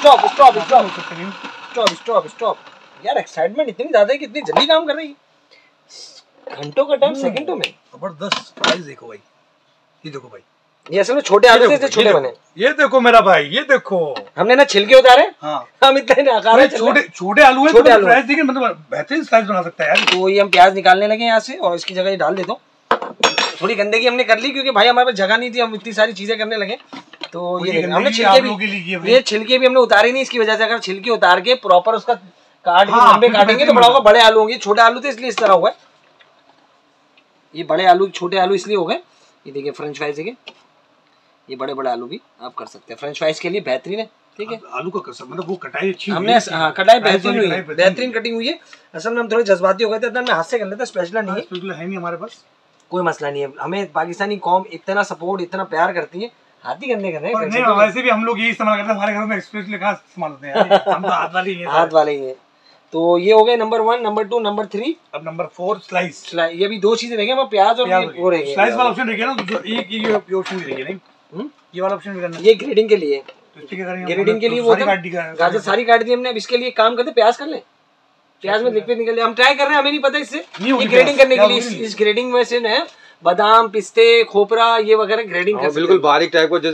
स्टॉप। यार एक्साइटमेंट इतनी ज्यादा है कि इतनी जल्दी काम कर रही है, घंटों का टाइम सेकंडों में। जबरदस्त प्राइस देखो भाई, ये देखो भाई, ये असल में छोटे आलू थे, छोटे बने। ये देखो मेरा भाई, ये देखो हमने ना छिलके उतारे। हाँ, हम इतने आकार छोटे आलू है, छोटे आलू प्राइस देखिए, मतलब बेहतरीन स्लाइस बना सकता है यार। तो ये हम प्याज निकालने लगे यहाँ से और इसकी जगह ये डाल देता हूँ। थोड़ी गंदगी हमने कर ली क्योंकि भाई हमारे पास जगह नहीं थी, हम इतनी सारी चीजें करने लगे। तो ये हमने छिलके भी, ये छिलके भी हमने उतारे नहीं, इसकी वजह से अगर छिलके उतार के प्रॉपर उसका काट के लंबे काटेंगे तो बड़ा होगा। बड़े आलू होंगे, छोटे आलू थे इसलिए इस तरह हुआ है। ये बड़े आलू छोटे आलू इसलिए हो गए। ये देखिए फ्रेंच फ्राइज देखिए, ये बड़े बड़े आलू भी आप कर सकते हैं फ्रेंच फ्राइज के लिए, बेहतरीन है। ठीक है, आलू का कसम, मतलब वो कटाई अच्छी हमने, हाँ कटाई बेहतरीन हुई है, बेहतरीन कटिंग हुई है। असल में हम थोड़े जज्बाती हो गए थे, इतना मैं हाथ से कर लेता, स्पेशल नहीं है हमारे पास, कोई मसला नहीं है। हमें पाकिस्तानी कौम इतना सपोर्ट, इतना प्यार करती है, हाथ ही करने कर रहे हैं। नहीं वैसे भी हम लोग यही इस्तेमाल करते हैं, हमारे घर में स्पेशली कहाँ इस्तेमाल होते हैं, हम तो हाथ वाले ही हैं, हाथ वाले ही हैं। तो ये हो गए नंबर 1, नंबर 2, नंबर 3। अब नंबर 4 स्लाइस। ये भी 2 चीजें रहेंगे, प्याज और वो रहेंगे। स्लाइस वाला ऑप्शन रहेगा ना, जो एक ये ऑप्शन भी रहेगा। नहीं ये वाला ऑप्शन भी करना, ये ग्रेडिंग के लिए, ग्रेडिंग के लिए वो गाजर सारी काट दी हमने। अब इसके लिए काम करते, प्याज कर ले, प्याज में लिक्विड निकल जाए। हम ट्राई कर रहे हैं, हमें नहीं पता इससे, ये ग्रेडिंग करने के लिए, इस ग्रेडिंग में से है बादाम, पिस्ते, खोपरा, ये वगैरह ग्रेडिंग कर बिल्कुल बारीक टाइप का, जैसे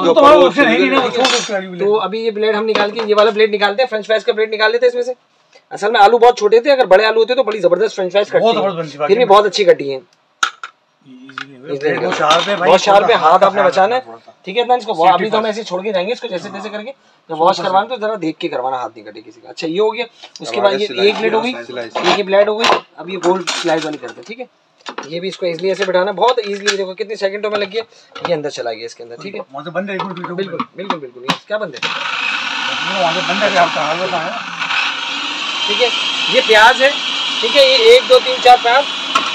तो अभी ये ब्लेड हम निकाल के, ये वाला ब्लेड निकालते हैं, फ्रेंच फ्राइज का ब्लेड निकाल लेते हैं इसमें से। असल में आलू बहुत छोटे थे, अगर बड़े आलू होते तो बड़ी जबरदस्त फ्रेंच फ्राइज कटती है, फिर भी बहुत अच्छी कटी है। बहुत शार्प है, हाथ आपने बचाना है। ठीक है, इसको अभी तो हम ऐसे छोड़ के जाएंगे इसको, जैसे तैसे करके। जब वॉश करवाना तो जरा देख के करवाना, हाथ नहीं कटे किसी का। अच्छा ये हो गया, उसके बाद ये एक ब्लेड हो गई, एक ब्लेड हो गई। अब ये गोल्ड स्लाइस वाली करते हैं। ठीक है, ये भी इसको इजीली ऐसे बैठाना, बहुत इजीली। देखो कितने सेकंडों में लग गया, ये अंदर चला गया इसके अंदर। ठीक है, बिल्कुल क्या बंद है, ठीक है। ये प्याज है, ठीक है, ये 1 2 3 4 प्याज।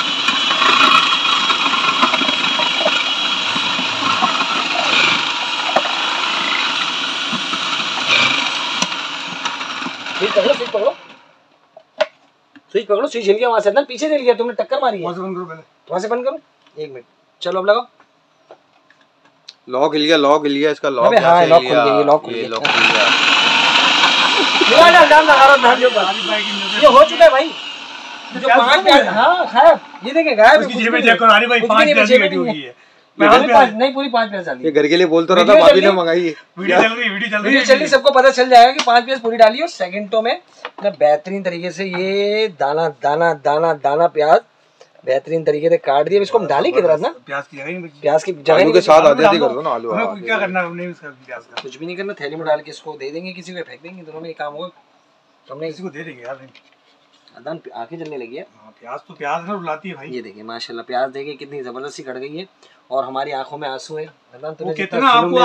स्विच हिल गया वहां से, पीछे हिल गया, तुमने टक्कर मारी है। वहां से बंद करो, 1 मिनट, चलो अब लगाओ। लॉक हिल गया इसका, लॉक। हाँ, लॉक खुल गया, ये लॉक खुल गया। ये हो चुका है भाई, जो 5 प्याज, हाँ खैर ये देखें गायब, नहीं पूरी 5 प्याज डाली। ये घर के लिए बोल तो रहा था, भाभी ने मंगाई है। वीडियो चल रही, सबको पता चल जाएगा कि 5 प्याज पूरी डाली। और सेकंडों में बेहतरीन तरीके से ये दाना दाना दाना दाना प्याज बेहतरीन तरीके से काट दिया। इसको हम डालें किधर ना, प्याज की जगह आलू के साथ आधे कर दो ना। आलू क्या करना है, कुछ भी नहीं करना, थैली में डाल के इसको दे देंगे, किसी को फेंक देंगे, दोनों में काम होगा। तो हमने किसी को दे देंगे यार, अदनान आंखें जलने लगी है। प्याज तो प्याज है, रुलाती है भाई। ये देखिए माशाल्लाह, प्याज देखिए कितनी जबरदस्ती कट गई है और हमारी आंखों में आंसू है। वो कितना आपको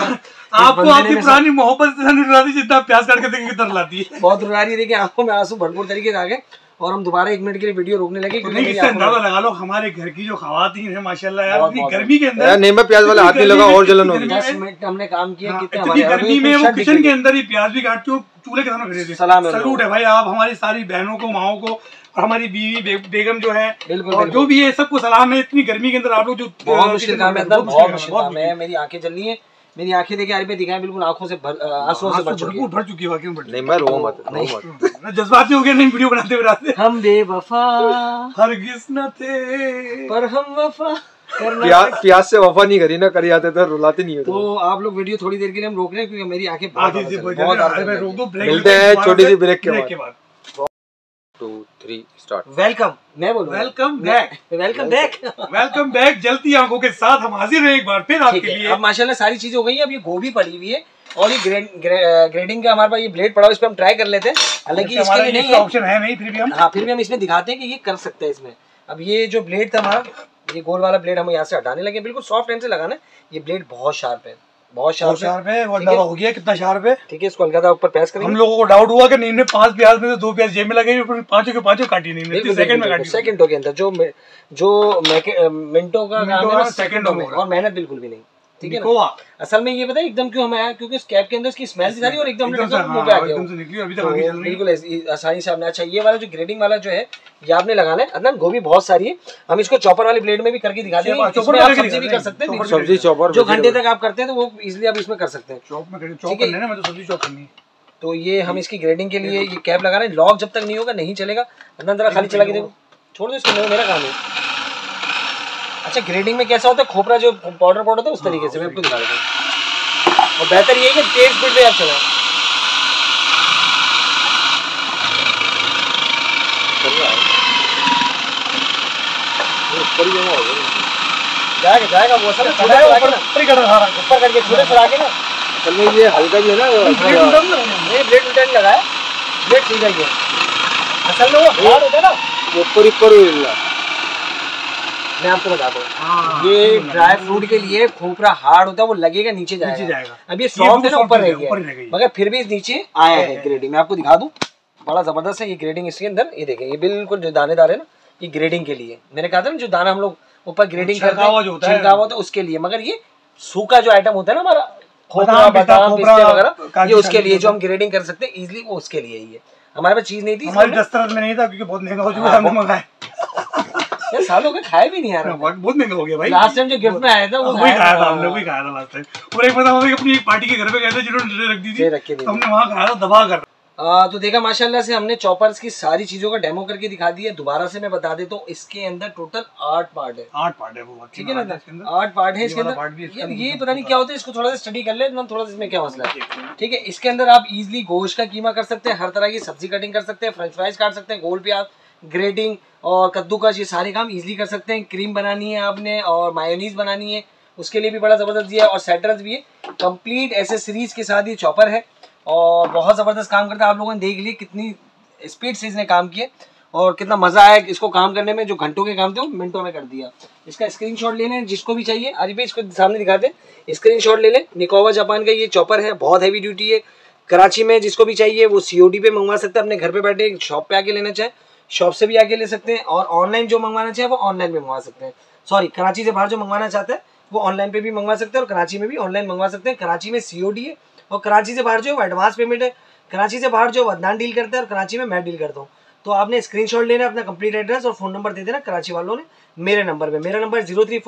आपकी पुरानी मोहब्बत से नहीं रुलाती जितना प्याज काट के देखेंगे कितना रुलाती है। बहुत रुला रही है। देखिए आंखों में आंसू भरपूर तरीके से आ गए और हम दोबारा 1 मिनट के लिए वीडियो रोकने लगे क्योंकि इससे अंदाजा लगा लो हमारे घर की जो खवातीन है माशाल्लाह यार, इतनी गर्मी के अंदर नहीं मैं प्याज वाला हाथ नहीं लगा और जलन होगी। 10 मिनट हमने काम किया, कितने इतनी गर्मी में वो किचन के अंदर ही प्याज भी काटते हो, चूल्हे के सामने खड़े थे। सैल्यूट है भाई, आप हमारी सारी बहनों को, माओ को और हमारी बीवी बेगम जो है और जो भी है सबको सलाम है। इतनी गर्मी के अंदर आप लोग जो बहुत मुश्किल काम है, बहुत मुश्किल काम है। मेरी आंखें जल रही है, मेरी आंखें देखिए अरे पे दिखाएं बिल्कुल आंखों से आंसुओं से भर चुकी है। नहीं मैं रो मत, मैं जज्बाती हो गया नहीं वीडियो बनाते बनाते। हम बेवफा हरगिज़ न थे पर हम वफा प्याज से वफा नहीं करी ना, करी आते तो रुलाते नहीं है। तो आप लोग वीडियो थोड़ी देर के लिए हम रोक रहे हैं क्योंकि मेरी आंखें बहुत मिलते हैं छोटी सी ब्रेक के बाद। 2 3 स्टार्ट। वेलकम, मैं बोलूं welcome back, welcome back, welcome back. जलती आंखों के साथ हम हाजिर हैं एक बार फिर आपके लिए। अब माशाल्लाह सारी चीज हो गई है। अब ये गोभी पड़ी हुई है और ये ग्रेडिंग का हमारे पास ये ब्लेड पड़ा हुआ, इस पे हम ट्राई कर लेते हैं। हालांकि इसके लिए नहीं ऑप्शन है नहीं, फिर भी हम फिर भी हम इसमें दिखाते हैं कि ये कर सकते हैं इसमें। अब ये जो ब्लेड था हमारा, ये गोल वाला ब्लेड हम यहाँ से हटाने लगे, बिल्कुल सॉफ्ट एंड से लगाना है। ये ब्लेड बहुत शार्प है, बहुत शार्प है। वो अंदाजा हो गया कितना शार्प है। ठीक है, इसको हल्का सा ऊपर प्रेस करेंगे। हम लोगों को डाउट हुआ कि नींद में 5 प्याज में से 2 प्याज जेब में लगे, पांचों के पांचों काटी नहीं, सेकंड में काटी, सेकंडों के अंदर। जो मिनटों का काम है सेकंडों में, और मेहनत बिल्कुल भी नहीं। ठीक है ना। असल में ये पता है एकदम क्यों हमें आया, क्योंकि उस कैप के अंदर उसकी स्मेल थी और एकदम मुंह पे आ गया, बिल्कुल आसानी से आपने। अच्छा ये वाला जो ग्रेडिंग वाला जो है ये आपने लगाना है। अदनान गोभी बहुत सारी है, हम इसको चॉपर वाली ब्लेड में भी करके दिखा देंगे। इसमें आप सब्जी भी कर सकते हैं, सब्जी चॉपर जो घंटे तक आप करते हैं तो वो इजीली आप इसमें कर सकते हैं। सब्जी चॉप करनी। तो ये हम इसकी ग्रेडिंग के लिए ये कैप लगा रहे हैं। लॉक जब तक नहीं होगा नहीं चलेगा। अदनान जरा खाली चला के देखो, छोड़ दो इसको, मेरा काम है। अच्छा ग्रेडिंग में कैसा होता है, खोपरा जो पाउडर होता है उस तरीके से मैं आपको दिखा देता हूँ। और बेहतर ये है कि तेज स्पीड पे आप चलाएं। जाएगा वो सब ऊपर करके छोटे से आगे ना। असल में ये हल्का भी है ना, ब्लेड उल्टा लगाया, ब्लेड सीधा ही है। असल में वो हार्ड होता है ना, ऊपर मैं आपको बताता हूँ। ये ड्राई फ्रूट के लिए खोपरा हार्ड होता है, वो लगेगा नीचे जाएगा। अब ये सॉफ्ट है ना, ऊपर रह गया, मगर फिर भी नीचे आया है। ग्रेडिंग मैं आपको दिखा दूं, बड़ा जबरदस्त है ये ग्रेडिंग। इसके अंदर ये देखें, ये बिल्कुल जो दानेदार है ना, ये ग्रेडिंग के लिए। मैंने कहा था ना जो दाना हम लोग ऊपर ग्रेडिंग करते हैं छिड़काव होता है उसके लिए, मगर ये सूखा जो आइटम होता है ना हमारा खोपरा बादाम पिस्ते वगैरह, ये उसके लिए जो हम ग्रेडिंग कर सकते हैं इजीली, वो उसके लिए ही है। हमारे पास चीज नहीं थी, हमारी दस्तरस में नहीं था क्योंकि बहुत महंगा हो चुका है, हमने मंगाया। यार सालों का खाया भी नहीं यार, बहुत महंगा हो गया भाई। लास्ट टाइम जो गिफ्ट में आया था वो खाया था हमने, वही खाया था लास्ट टाइम। और एक बार हम अपनी एक पार्टी के घर पे गए थे जिन्होंने रख दी थी, हमने वहाँ खाया था दबा कर। तो देखा माशाल्लाह से हमने चॉपर्स की सारी चीजों का डेमो करके दिखा दिया। दोबारा से मैं बता देता हूँ, इसके अंदर टोटल 8 पार्ट है। 8 पार्ट है वो, ठीक है ना, 8 पार्ट है इसके अंदर। ये पता नहीं क्या होता है, इसको थोड़ा सा स्टडी कर ले थोड़ा सा इसमें क्या मसला है। ठीक है, इसके अंदर आप इजीली गोश्त का कीमा कर सकते हैं, हर तरह की सब्जी कटिंग कर सकते हैं, फ्रेंच फ्राइज काट सकते हैं, गोल प्याज, ग्रेटिंग और कद्दूकस, ये सारे काम इजीली कर सकते हैं। क्रीम बनानी है आपने और मायोनीज बनानी है, उसके लिए भी बड़ा ज़बरदस्त दिया है। और सेटर्स भी है, कंप्लीट एसेसरीज के साथ ये चॉपर है और बहुत ज़बरदस्त काम करता है। आप लोगों ने देख लिया कितनी स्पीड से इसने काम किया और कितना मज़ा आया इसको काम करने में। जो घंटों के काम थे वो मिनटों में कर दिया। इसका स्क्रीनशॉट ले लें जिसको भी चाहिए। अरे भाई इसको सामने दिखाते हैं, स्क्रीनशॉट ले लें। निकोवा जापान का ये चॉपर है, बहुत हैवी ड्यूटी है। कराची में जिसको भी चाहिए वो COD पे मंगवा सकते हैं, अपने घर पे बैठे शॉप पे आके लेना चाहे शॉप से भी आके ले सकते हैं, और ऑनलाइन जो मंगवाना चाहे वो ऑनलाइन भी मंगवा सकते हैं। सॉरी, कराची से बाहर जो मंगवाना चाहते हैं वो ऑनलाइन पे भी मंगवा सकते हैं और कराची में भी ऑनलाइन मंगवा सकते हैं। कराची में COD है और कराची से बाहर जो है वो एडवांस पेमेंट है। कराची से बाहर जो अदनान डील करता है और कराची में मैं डील करता हूँ। तो आपने स्क्रीनशॉट लेना, अपना कंप्लीट एड्रेस और फ़ोन नंबर दे देना कराची वालों ने मेरे नंबर पे। मेरा नंबर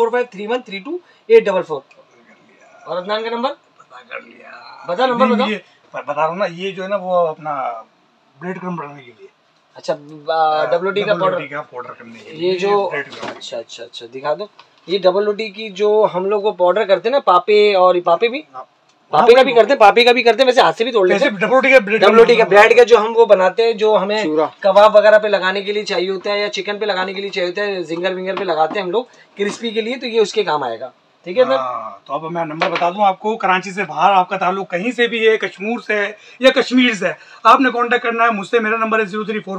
03453132 और अदनान का नंबर बता, नंबर बताओ। बता रहा हूँ ना, ये जो है ना वो अपना ब्रेड क्रम्ब बनाने के लिए। अच्छा, WD का पाउडर करने के लिए, ये जो अच्छा दिखा दो। ये WD की जो हम लोग वो पाउडर करते हैं ना, पापे और पापे भी पापे का भी करते हैं, पापे का भी करते हैं, वैसे हाथ से भी तोड़ लेते हैं। WD का ब्रेड का जो हम वो बनाते हैं, जो हमें कबाब वगैरह पे लगाने के लिए चाहिए होता है या चिकन पे लगाने के लिए चाहिए होता है, जिंगर विंगर पे लगाते हैं हम लोग क्रिस्पी के लिए, तो ये उसके काम आएगा। ठीक है ना। तो अब मैं नंबर बता दूं आपको, कराची से बाहर आपका ताल्लुक कहीं से भी है, कश्मीर से है या कश्मीर से है, आपने कांटेक्ट करना है मुझसे। मेरा नंबर है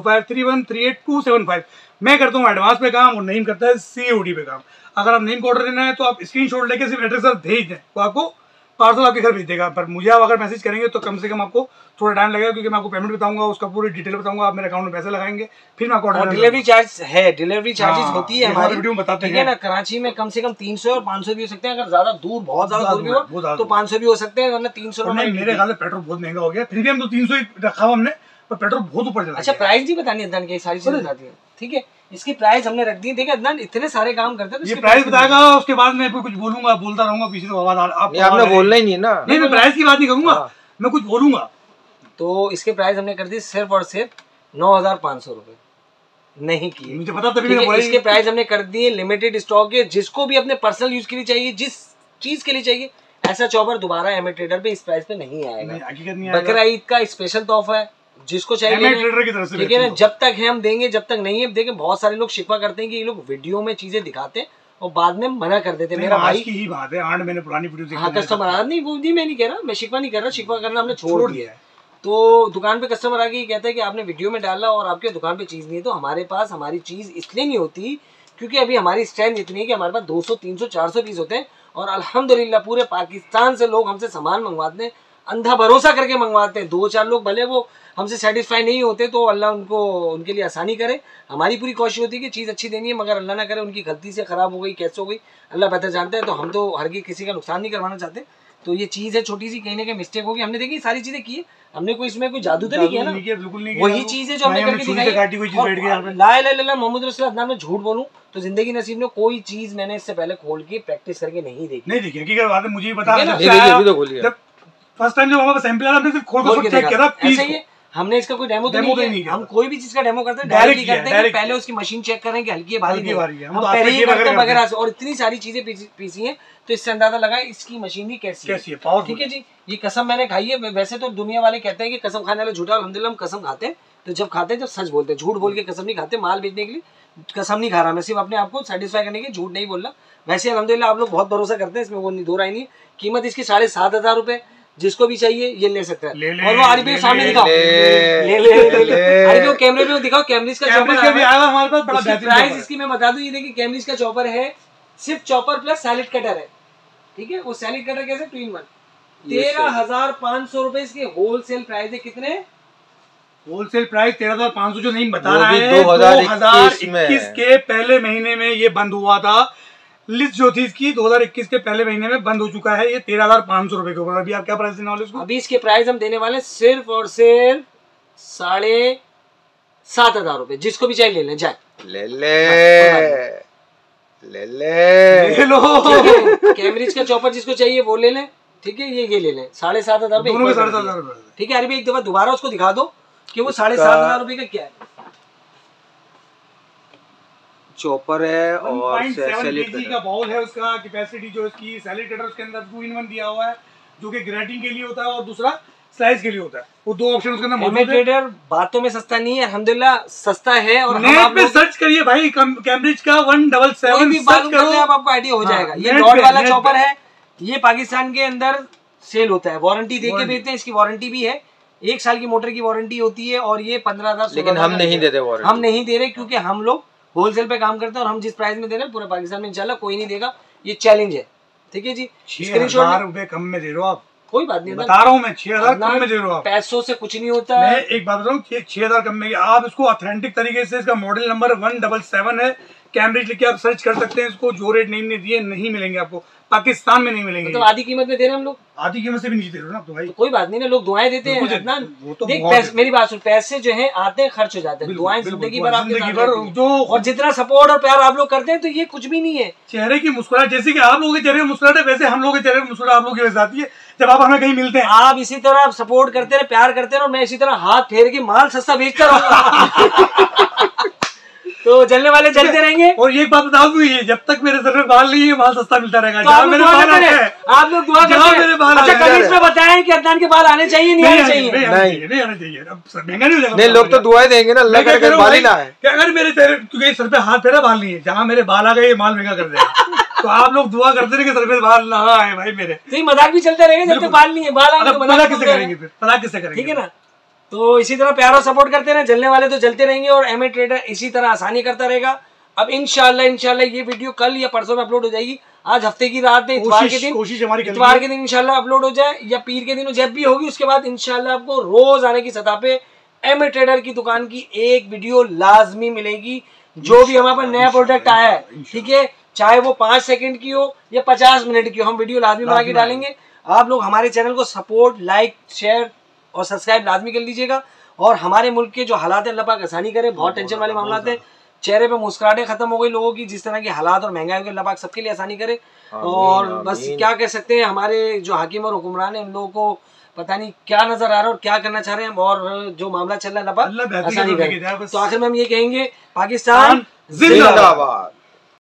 03453138 मैं करता हूँ एडवांस पे काम और नईम करता है COD पे काम। अगर आप नईम को ऑर्डर देना है तो आप स्क्रीनशॉट लेके सिर्फ एड्रेस भेज दें, तो आपको पार्सल आपके घर भेज देगा। पर मुझे आप अगर मैसेज करेंगे तो कम से कम आपको थोड़ा टाइम लगेगा, क्योंकि मैं आपको पेमेंट बताऊंगा, उसका पूरी डिटेल बताऊंगा, आप मेरे अकाउंट में पैसे लगाएंगे, फिर मैं आपको ऑर्डर। डिलीवरी चार्ज है, डिलीवरी चार्जेस होती है हमारी वीडियो में बताते हैं ना। कराची में कम से कम 300 और 500 भी हो सकते हैं, अगर ज्यादा दूर बहुत ज्यादा दूर भी हो तो 500 भी हो सकते हैं, वरना 300। मेरे ख्याल में पेट्रोल बहुत महंगा हो गया, फिर भी हम तो 300 ही रखा हुआ हमने, पर पेट्रोल बहुत ऊपर चला। अच्छा प्राइस नहीं बतानी अदनान की, सारी चीजें बताती है, ठीक है। इसकी प्राइस हमने रख दी। देखिए अदनान इतने सारे काम करते हैं, ये प्राइस बताएगा, उसके बाद मैं कुछ बोलूंगा, बोलता रहूंगा पीछे तो आवाज आपने बोलना ही नहीं ना। नहीं मैं प्राइस की बात नहीं करूंगा, मैं कुछ बोलूंगा। तो इसके प्राइस हमने कर दी सिर्फ और सिर्फ 9,500 रुपए, नहीं किए, मुझे पता तभी मैंने बोला। इसके प्राइस हमने कर दिए, लिमिटेड स्टॉक है, जिसको भी अपने पर्सनल यूज के लिए चाहिए, जिस चीज के लिए चाहिए, ऐसा चॉपर दोबारा एमए ट्रेडर पे इस प्राइस पे नहीं आएगा। बकरा ईद का स्पेशल तोहफा है, जिसको चाहिए ठीक है ना। जब तक है हम देंगे, जब तक नहीं है देंगे। बहुत सारे लोग शिकवा करते हैं कि ये लोग वीडियो में चीजें दिखाते हैं और बाद में मना कर देते हैं। मेरा भाई की ही बात है, 8 महीने पुरानी वीडियो देखी। हाँ कस्टमर आ नहीं, वो नहीं मैं नहीं कह रहा, मैं शिकवा नहीं कर रहा, शिकवा करना हमने छोड़ दिया है। तो दुकान पे कस्टमर आके ये कहता है कि आपने वीडियो में डाला और आपके दुकान पे चीज नहीं है। तो हमारे पास हमारी चीज इसलिए नहीं होती क्योंकि अभी हमारी स्ट्रेंथ इतनी है कि हमारे पास 200 300 400 पीस होते हैं और अल्हम्दुलिल्लाह पूरे पाकिस्तान से लोग हमसे सामान मंगवाते हैं, अंधा भरोसा करके मंगवाते हैं। 2-4 लोग भले वो हमसे सेटिस्फाई नहीं होते तो अल्लाह उनको उनके लिए आसानी करे। हमारी पूरी कोशिश होती है कि चीज़ अच्छी देनी है, मगर अल्लाह ना करे उनकी गलती से ख़राब हो गई, कैसे हो गई अल्लाह बेहतर जानते हैं। तो हम तो हर किसी का नुकसान नहीं करवाना चाहते। तो ये चीज़ है छोटी सी, कहीं ना कहीं मिस्टेक होगी। हमने देखी सारी चीज़ें की, हमने कोई इसमें कोई जादू तो नहीं किया ना, बिल्कुल नहीं। वही चीज़ है जो हमने करके दिखाई। ला इलाहा इल्लल्लाह मोहम्मद रसूलुल्लाह में झूठ बोलूं तो जिंदगी नसीब ने कोई चीज़ मैंने इससे पहले खोल के प्रैक्टिस करके नहीं देखी। हकीकत बात है, मुझे पता फर्स्ट टाइम जब हमारे सैंपल आया हमने सिर्फ खोल के चेक किया था। ऐसा ही है, हमने इसका कोई डेमो तो नहीं किया। हम कोई भी चीज का डेमो करते हैं डायरेक्ट करते हैं, पहले उसकी मशीन चेक करें कि हल्की है भारी है, हम पहले ही करते हैं वगैरह से। और इतनी सारी चीजें पीसी हैं तो इससे अंदाजा लगा इसकी मशीनरी कैसी है। ठीक है जी, ये कसम मैंने खाई है। वैसे तो दुनिया वाले कहते हैं कि कसम खाने वाले झूठा, अल्हम्दुलिल्लाह हम कसम खाते हैं तो जब खाते हैं जब सच बोलते हैं। झूठ बोल के कसम नहीं खाते, माल बेचने के लिए कसम नहीं खा रहा मैं, सिर्फ अपने आप को सेटिस्फाई करने के, झूठ नहीं बोल रहा। वैसे अल्हम्दुलिल्लाह आप लोग बहुत भरोसा करते हैं, इसमें वो दो राय नहीं। कीमत इसकी 7,500 रुपए, जिसको भी चाहिए ये ले सकता है। और वो आरबीओ सामने दिखाओ, ले आरबीओ कैमरे में दिखाओ। कैमरिज का चॉपर भी आया हमारे पास, बड़ा बेहतरीन प्राइस इसकी मैं बता दूं। ये देखिए कैमरिज का चॉपर है, सिर्फ चॉपर प्लस सैलेड कटर है। ठीक है, वो सैलेड कटर कैसे 2-in-1 13,500 रुपए इसके होलसेल प्राइस है। कितने होलसेल प्राइस 13,500 जो नहीं बता रहा है, 2021 के पहले महीने में ये बंद हुआ था। लिस्ट जो थी इसकी 2021 के पहले महीने में बंद हो चुका है। ये 13,500 रुपए के ऊपर। अभी आप क्या प्राइस देने वाले इसको? अभी इसके प्राइस हम देने वाले सिर्फ और सिर्फ 7,500 रुपए। जिसको भी चाहिए ले लें, जाए ले लो। कैमरिज का चॉपर जिसको चाहिए वो ले लें। ठीक है, ये ले लें 7,500 रुपए, दोनों के 7,500 रुपए। ठीक है, अभी एक दफा दोबारा उसको दिखा दो कि वो 7,500 रुपए का क्या है। चॉपर है और सैलेड कटर का बाउल है। उसका कैपेसिटी जो इसकी सैलेड कटर उसके अंदर 2-in-1 दिया हुआ है, जो कि ग्रेटिंग के लिए होता है और दूसरा स्लाइस के लिए होता है। वो दो ऑप्शन उसके अंदर मौजूद है। ट्रेडर बातों में सस्ता नहीं है, अल्हम्दुलिल्लाह सस्ता है। और नेट पे सर्च करिए भाई, कैम्ब्रिज का 177 सर्च करो, आपको आइडिया हो जाएगा। ये रॉड वाला चॉपर है, ये पाकिस्तान के अंदर सेल होता है, वारंटी दे के बेचते हैं। इसकी वारंटी भी है, 1 साल की मोटर की वारंटी होती है। और ये 15,000, लेकिन हम नहीं देते वारंटी, हम नहीं दे रहे क्योंकि हम लोग होलसेल पे काम करते हैं और हम जिस प्राइस में दे रहे हैं पूरे पाकिस्तान में इंशाल्लाह कोई नहीं देगा। ये चैलेंज है। ठीक है जी, 6,000 रुपए कम में दे रहे हो आप, कोई बात नहीं, बता रहा हूँ मैं 6,000 कम में दे रहा हूँ। पैसों से कुछ नहीं होता। मैं एक बात बता रहा हूँ, 6,000 कम में आप इसको ऑथेंटिक तरीके से, इसका मॉडल नंबर 177 है, कैम्ब्रिज लिख के आप सर्च कर सकते हैं। इसको जो रेट नहीं दिए नहीं मिलेंगे आपको, पाकिस्तान में नहीं मिलेंगे। तो आधी कीमत में दे रहे हैं हम लोग, आधी कीमत से भी नीचे दे रहे हो ना तो भाई। तो कोई बात नहीं ना, लोग दुआएं देते हैं। देख मेरी बात सुन, पैसे जो है आते हैं खर्च हो जाते हैं, दुआएं जिंदगी भर जो, और जितना सपोर्ट और प्यार आप लोग करते हैं तो ये कुछ भी नहीं है। चेहरे की मुस्कुराहट, जैसे कि आप लोगों के चेहरे में मुस्कुराहट है, वैसे हम लोगों के चेहरे में मुस्कुराहट आप लोगों की वजह से आती है जब आप हमें कहीं मिलते हैं। आप इसी तरह सपोर्ट करते रहे, प्यार करते रहे, और मैं इसी तरह हाथ फेर के माल सस्ता बेचता रहूंगा। तो जलने वाले जलते रहेंगे। और ये बात बता दूं, ये जब तक मेरे सर में बाल नहीं है माल सस्ता मिलता रहेगा। तो आप लोग दुआ करते हैं, आप लोग दुआ करते हैं। अच्छा कमेंट्स में बताएं कि अदनान के बाल आने चाहिए नहीं आने चाहिए? नहीं आने चाहिए। अब महंगा नहीं हो जाएगा? नहीं, लोग तो दुआएं देंगे ना, अल्लाह करे बाल ही ना आए। अगर मेरे क्योंकि सर पे हाथ फेरा बाल नहीं है, जहाँ मेरे बाल आ गए माल महंगा कर देगा। तो आप लोग दुआ करते रहे कि सर पे बाल ना आए भाई मेरे। तो ये मजाक भी चलते रहेगा जब तक बाल नहीं है, बाल आएंगे तो मजाक किससे करेंगे फिर, मजाक किससे करेंगे? ठीक है ना। तो इसी तरह प्यार और सपोर्ट करते रहे, जलने वाले तो जलते रहेंगे और एमए ट्रेडर इसी तरह आसानी करता रहेगा। अब इंशाल्लाह ये वीडियो कल या परसों में अपलोड हो जाएगी। आज हफ्ते की रात है, इतवार के दिन, इतवार के दिन इंशाल्लाह अपलोड हो जाए या पीर के दिन जब भी होगी, उसके बाद इंशाल्लाह आपको रोज आने की सतह पे एमए ट्रेडर की दुकान की एक वीडियो लाजमी मिलेगी। जो भी हमारे पास नया प्रोडक्ट आया है, ठीक है, चाहे वो 5 सेकंड की हो या 50 मिनट की हो, हम वीडियो लाजमी बना के डालेंगे। आप लोग हमारे चैनल को सपोर्ट, लाइक, शेयर और सब्सक्राइब लाजमी कर लीजिएगा। और हमारे मुल्क के जो हालात है अल्लाह पाक आसानी करे, बहुत टेंशन वाले मामला थे, चेहरे पे मुस्कुराहटें खत्म हो गई लोगों की, जिस तरह के हालात और महंगाई के, अल्लाह पाक सबके लिए आसानी करे। और बस क्या कह सकते हैं, हमारे जो हाकिम और हुक्मरान है उन लोगों को पता नहीं क्या नजर आ रहा है और क्या करना चाह रहे हैं, और जो मामला चल रहा है अल्लाह पाक आसानी करे। तो आखिर में हम ये कहेंगे, पाकिस्तान जिंदाबाद।